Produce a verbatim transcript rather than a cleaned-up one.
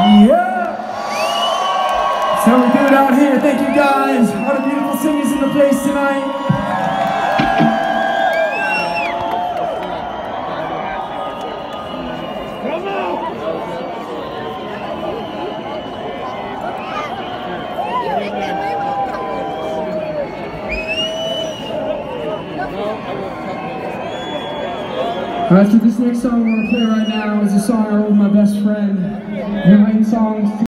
Yeah! That's how we do it out here. Thank you guys. All the beautiful singers in the place tonight. Alright, so this next song I want to play right now is a song I wrote with my best friend. We're writing songs